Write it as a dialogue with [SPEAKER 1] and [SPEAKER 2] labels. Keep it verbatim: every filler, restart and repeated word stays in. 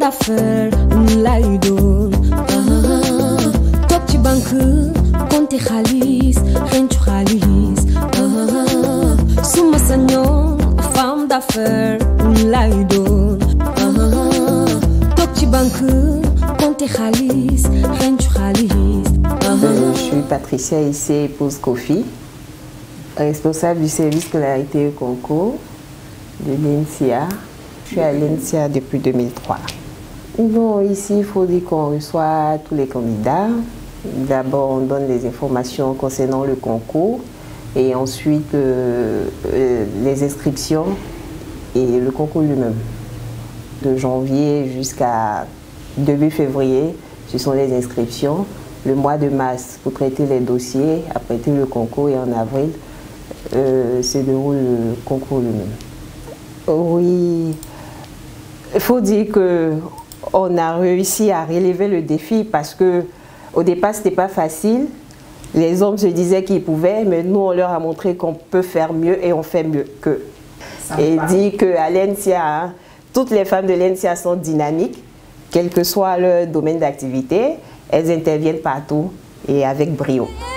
[SPEAKER 1] d'affaires, la idole. Top ci banque, compte xaalis, xencu xaalis. Suma sañoon, femme d'affaires, la idole. Top ci banque, compte xaalis, xencu xaalis.
[SPEAKER 2] Je suis Patricia Issé, épouse Kofi, responsable du service scolarité et concours de l'I N S I A. Je suis à l'I N S I A depuis deux mille trois. Bon, ici, il faut dire qu'on reçoit tous les candidats. D'abord, on donne les informations concernant le concours et ensuite euh, euh, les inscriptions et le concours lui-même. De janvier jusqu'à début février, ce sont les inscriptions. Le mois de mars, pour traiter les dossiers, après le concours, et en avril, euh, se déroule le concours lui-même. Oui, il faut dire qu'on a réussi à relever le défi parce que au départ, ce n'était pas facile. Les hommes se disaient qu'ils pouvaient, mais nous, on leur a montré qu'on peut faire mieux et on fait mieux qu'eux. Et dit qu'à l'I N S I A, hein, toutes les femmes de l'I N S I A sont dynamiques, quel que soit leur domaine d'activité. Elles interviennent partout et avec brio.